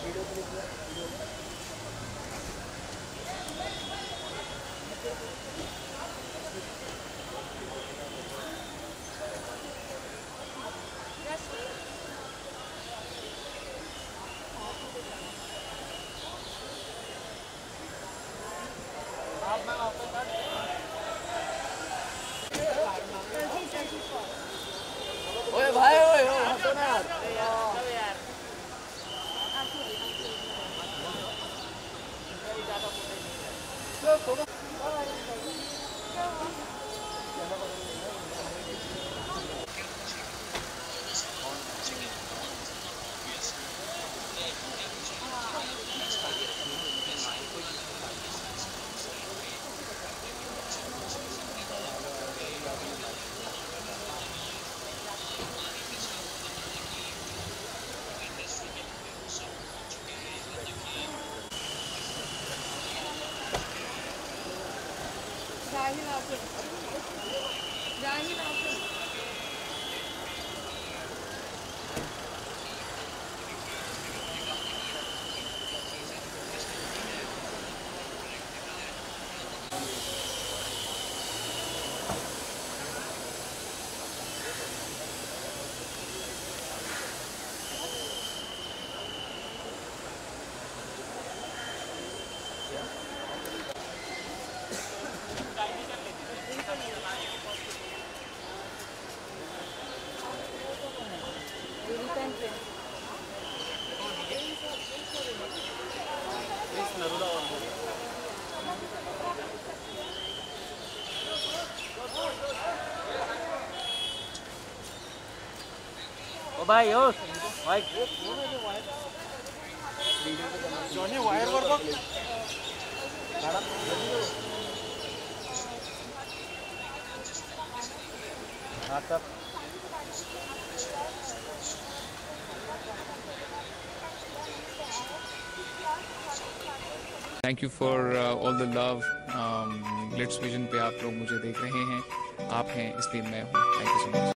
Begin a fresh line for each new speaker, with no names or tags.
ओए भाई ओए हटो ना यार। ओ भाई ओ भाई
जॉनी वायर वर बघ
हाँ तब
thank you for all the love. Glitz vision पे आप लोग मुझे देख रहे हैं, आप हैं इसलिए मैं हूँ। Thank you so much.